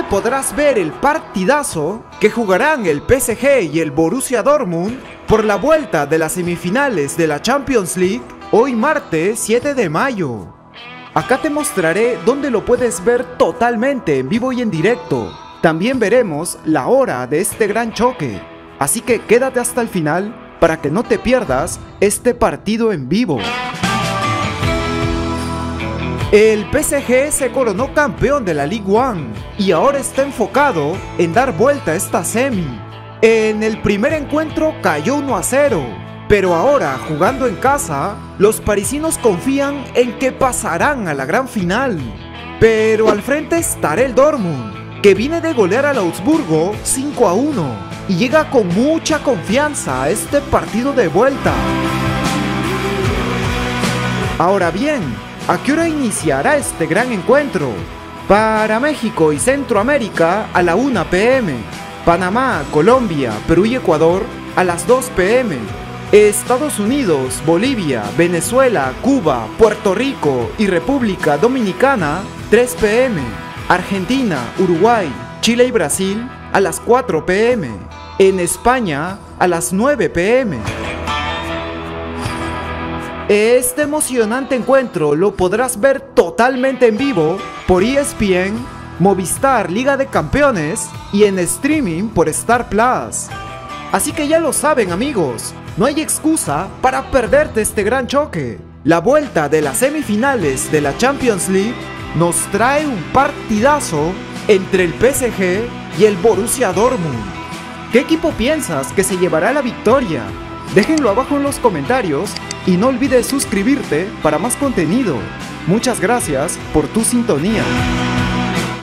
donde podrás ver el partidazo que jugarán el PSG y el Borussia Dortmund por la vuelta de las semifinales de la Champions League hoy martes 7 de mayo. Acá te mostraré dónde lo puedes ver totalmente en vivo y en directo. También veremos la hora de este gran choque, así que quédate hasta el final para que no te pierdas este partido en vivo. El PSG se coronó campeón de la Ligue 1 y ahora está enfocado en dar vuelta a esta semi. En el primer encuentro cayó 1-0, pero ahora jugando en casa, los parisinos confían en que pasarán a la gran final. Pero al frente estará el Dortmund, que viene de golear al Augsburgo 5-1 y llega con mucha confianza a este partido de vuelta. Ahora bien, ¿a qué hora iniciará este gran encuentro? Para México y Centroamérica a la 1 p.m, Panamá, Colombia, Perú y Ecuador a las 2 p.m, Estados Unidos, Bolivia, Venezuela, Cuba, Puerto Rico y República Dominicana 3 p.m, Argentina, Uruguay, Chile y Brasil a las 4 p.m, en España a las 9 p.m. Este emocionante encuentro lo podrás ver totalmente en vivo por ESPN, Movistar Liga de Campeones y en streaming por Star Plus. Así que ya lo saben, amigos, no hay excusa para perderte este gran choque. La vuelta de las semifinales de la Champions League nos trae un partidazo entre el PSG y el Borussia Dortmund. ¿Qué equipo piensas que se llevará la victoria? Déjenlo abajo en los comentarios y no olvides suscribirte para más contenido. Muchas gracias por tu sintonía.